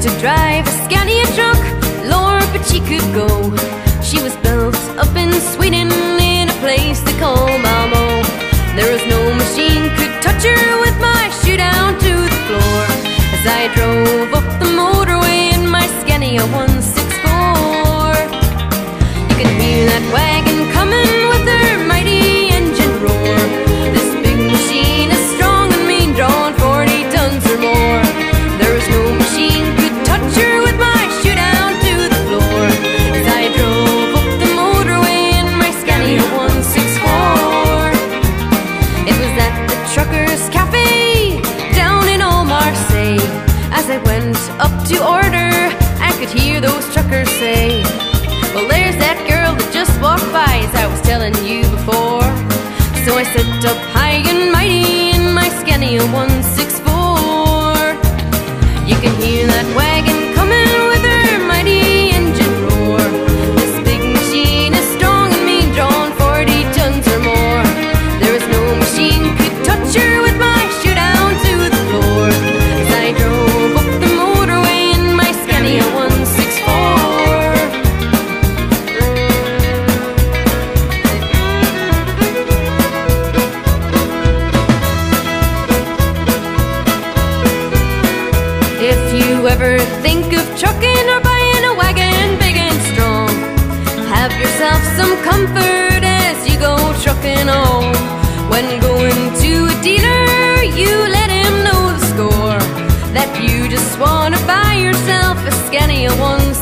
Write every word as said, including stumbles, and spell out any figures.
to drive a Scania truck, Lord, but she could go. She was built up in Sweden in a place they call Malmo. There was no machine could touch her with my shoe down to the floor. As I drove up the motorway in my Scania one sixty-four, you can hear that wagon coming with her mighty engine roar. This big machine is strong and mean, drawing forty tons or more. There was no machine could touch her with my shoe down to the floor. As I drove up the motorway in my Scania one sixty-four, it was at the Truckers Cafe down in Old Marseille. As I went up to order, I could hear those truckers say, well, there's that girl that just walked by, as I was telling you before. So I sit up high and mighty in my Scania one sixty-four. You can hear that wagon coming with her mighty engine roar. This big machine is strong and mean, drawing forty tons or more. There was no machine could touch her with my shoe down to the floor. As I drove up the motorway in my Scania one sixty-four. If you ever think of trucking or buying a wagon big and strong, have yourself some comfort as you go trucking home. When going to a dealer, you let him know the score, that you just want to buy yourself a Scania one